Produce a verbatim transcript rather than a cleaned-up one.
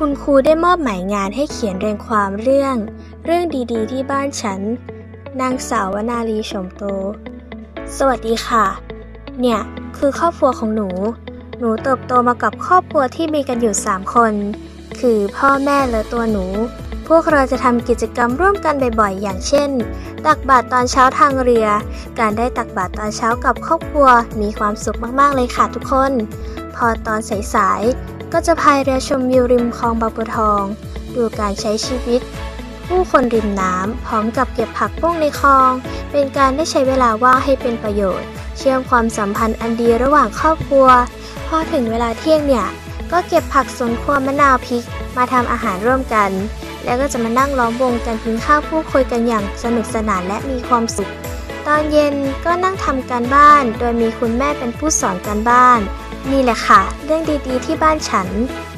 คุณครูได้มอบหมายงานให้เขียนเรียงความเรื่อง เรื่องดีๆที่บ้านฉัน นางสาววนาลีชมโต สวัสดีค่ะ เนี่ยคือครอบครัวของหนู หนูเติบโตมากับครอบครัวที่มีกันอยู่สามคน คือพ่อแม่และตัวหนู พวกเราจะทำกิจกรรมร่วมกันบ่อยๆ อย่างเช่น ตักบาตรตอนเช้าทางเรือ การได้ตักบาตรตอนเช้ากับครอบครัวมีความสุขมากๆเลยค่ะทุกคน พอตอนสายๆ ก็จะพายเรือชมวิวริมคลองบางบัวทอง ดูการใช้ชีวิต ผู้คนริมน้ำพร้อมกับเก็บผักบุ้งในคลอง เป็นการได้ใช้เวลาว่างให้เป็นประโยชน์ เชื่อมความสัมพันธ์อันดีระหว่างครอบครัว พอถึงเวลาเที่ยงเนี่ย ก็เก็บผักสวนครัวมะนาวพริกมาทำอาหารร่วมกัน แล้วก็จะมานั่งล้อมวงกันกินข้าวพูดคุยกันอย่างสนุกสนานและมีความสุข ตอนเย็นก็นั่งทำการบ้าน โดยมีคุณแม่เป็นผู้สอนการบ้าน นี่แหละค่ะ เรื่องดีๆที่บ้านฉัน